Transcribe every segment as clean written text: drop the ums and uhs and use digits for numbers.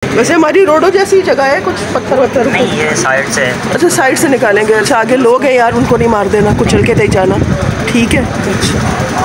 वैसे हमारी रोडों जैसी जगह है, कुछ पत्थर वत्थर नहीं, ये साइड से है। अच्छा, साइड से निकालेंगे। अच्छा, आगे लोग हैं यार, उनको नहीं मार देना, कुचल के नहीं जाना, ठीक है। अच्छा,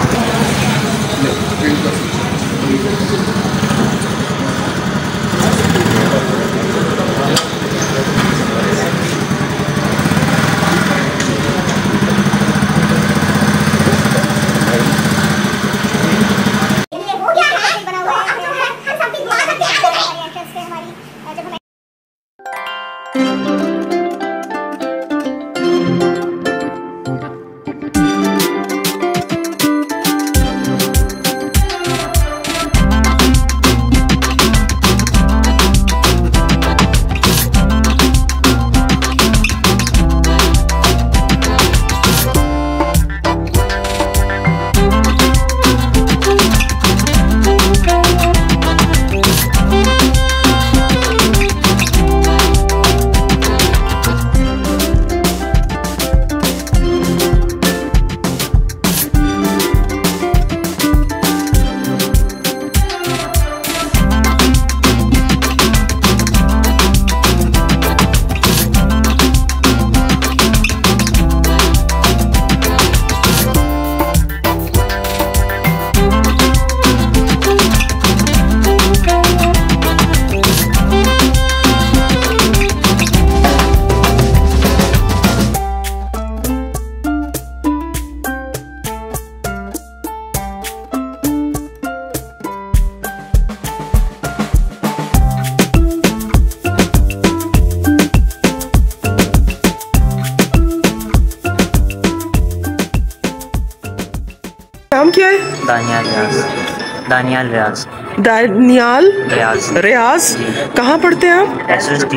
नाम क्या है? दानियाल रियाज। दानियाल रियाज। दानियाल रियाज। रियाज। कहाँ पढ़ते हैं आप?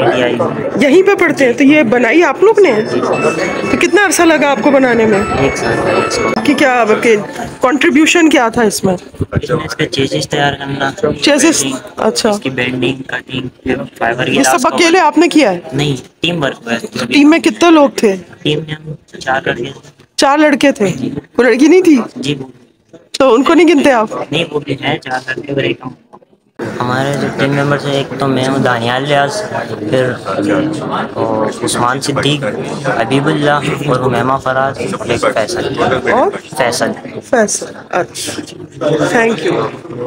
SSTTI यहीं पे पढ़ते हैं। तो ये बनाई आप लोग ने? तो कितना अरसा लगा आपको बनाने में? 1 साल। कि क्या आपके कंट्रीब्यूशन क्या था इसमें? इसके चेसिस तैयार करना। चेसिस? अच्छा, इसकी बेंडिंग, कटिंग, फाइबर। ये सब अकेले आपने किया है? नहीं, टीम वर्क है। टीम में कितने लोग थे? टीम में हम 4 लड़के। 4 लड़के थे? कोई लड़की नहीं थी? जी। तो उनको नहीं गिनते आप? नहीं, वो भी है 4 लड़के और एक हम। हमारे जो टीम मेंबर्स हैं, एक तो मैं हूँ दानियाल रियाज, फिर उस्मान सिद्दीक, हबीबुल्ला और हुमैमा फराज और एक फैसल। और फैसल। फैसल। अच्छा, थैंक यू।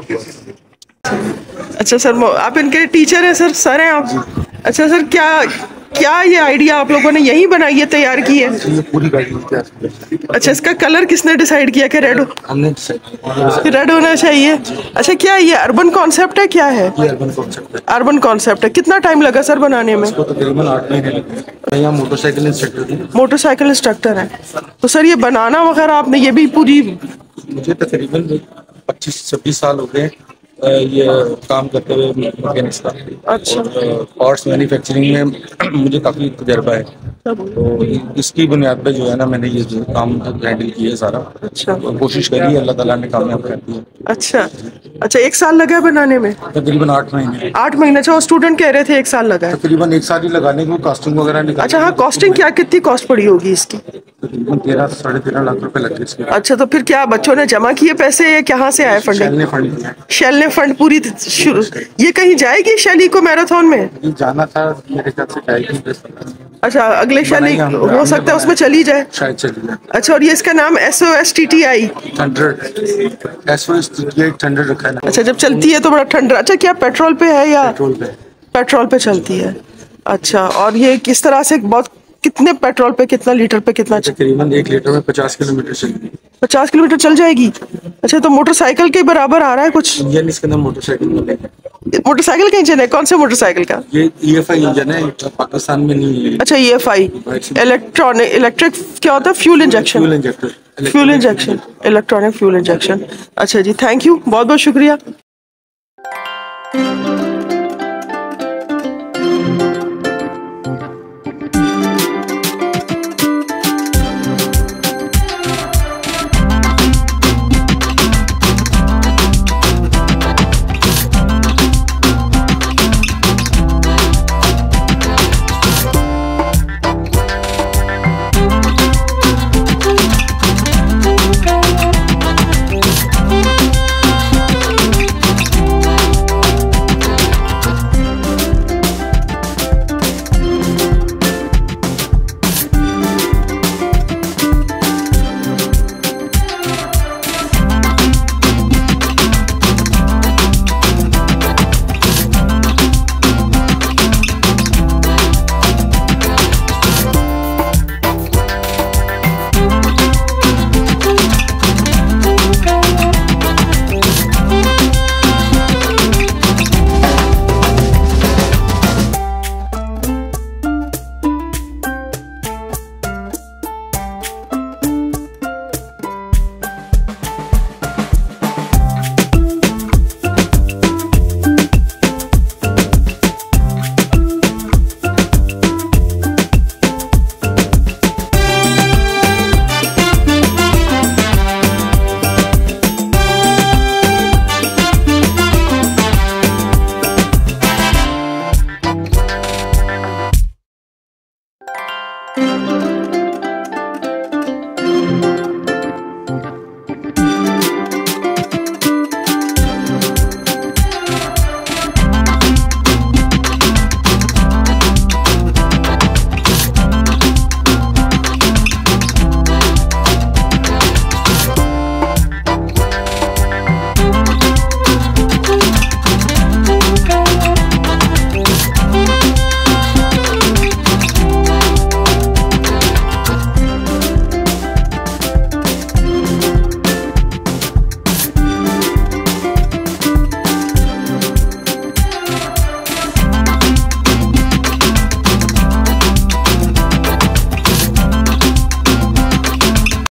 अच्छा सर, आप इनके टीचर हैं? सर हैं आप? अच्छा सर, क्या ये आइडिया आप लोगों ने यही बनाई है, तैयार की है? ये पूरी गाड़ी है। अच्छा, इसका कलर किसने डिसाइड किया कि रेड होना चाहिए? अच्छा, क्या ये अर्बन कॉन्सेप्ट है, क्या है? अर्बन कॉन्सेप्ट है। कितना टाइम लगा सर बनाने में? इसको तकरीबन 8 महीने लगे। यहाँ मोटरसाइकिल इंस्ट्रक्टर है। तो सर ये बनाना वगैरह आपने, ये भी पूरी? मुझे तकरीबन 25-26 साल हो गए ये काम करते हुए मैकेनिक्स का। अच्छा। पार्ट्स मैन्युफैक्चरिंग में मुझे काफ़ी तजर्बा है, तो इसकी बुनियाद पे जो है ना, मैंने ये काम हैंडल किया है सारा। अच्छा। तो कोशिश करी, अल्लाह ताला ने कामयाब कर दिया। अच्छा, 1 साल लगा बनाने में? तकरीबन 8 महीने। 8 महीने। अच्छा, स्टूडेंट कह रहे थे 1 साल लगा है। तकरीबन 1 साल ही लगाने को, कास्टिंग वगैरह निकाल। अच्छा, हाँ, कॉस्टिंग कितनी कॉस्ट पड़ी होगी इसकी? तकरीबन 13-13.5 लाख रुपए लगे इसके। अच्छा, तो फिर क्या बच्चों ने जमा किए पैसे या कहाँ से आए फंडिंग? शेल ने फंड पूरी शुरू। ये कहीं जाएगी शैली को मैराथन में? जाना था, मेरे ख्याल से जाएगी। अच्छा, अगले शैली हो सकता है उसमें चली जाए, शायद चली जाए। अच्छा, और ये इसका नाम SOSTTI थंडर रखा है। अच्छा, जब चलती है तो बड़ा ठंडा। अच्छा, क्या पेट्रोल पे है या? पेट्रोल पे चलती है। अच्छा, और ये किस तरह से, कितने पेट्रोल पे, कितना लीटर पे, कितना? तकरीबन 1 लीटर में 50 किलोमीटर चलेगी। 50 किलोमीटर चल जाएगी? अच्छा, तो मोटरसाइकिल के बराबर आ रहा है कुछ? इंजन इसके अंदर मोटरसाइकिल का इंजन है? कौन से मोटरसाइकिल का? ये EFI इंजन है, पाकिस्तान में नहीं है। अच्छा, EFI इलेक्ट्रिक क्या होता है? Fuel injection, electronic fuel injection. अच्छा जी, थैंक यू, बहुत बहुत शुक्रिया।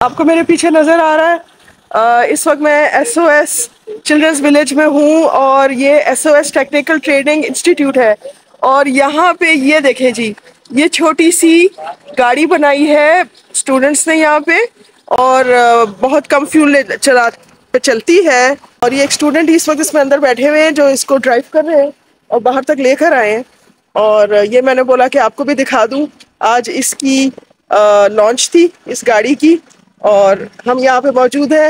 आपको मेरे पीछे नज़र आ रहा है, इस वक्त मैं SOS चिल्ड्रंस विलेज में हूँ और ये SOS टेक्निकल ट्रेनिंग इंस्टीट्यूट है। और यहाँ पे ये देखें जी, ये छोटी सी गाड़ी बनाई है स्टूडेंट्स ने यहाँ पे, और बहुत कम फ्यूल पे चलती है। और ये एक स्टूडेंट इस वक्त इसमें अंदर बैठे हुए हैं जो इसको ड्राइव कर रहे हैं और बाहर तक लेकर आए हैं। और ये मैंने बोला कि आपको भी दिखा दूं, आज इसकी लॉन्च थी इस गाड़ी की और हम यहाँ पे मौजूद हैं।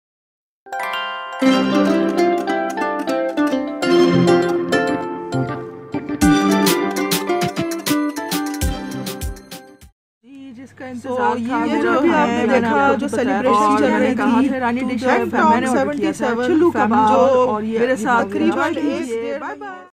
जिसका इंतजार था, ये जो भी आपने देखा जो सेलिब्रेशन चल रही थी रानी डिश 77 जो मेरे साथ करीबन बाय बाय।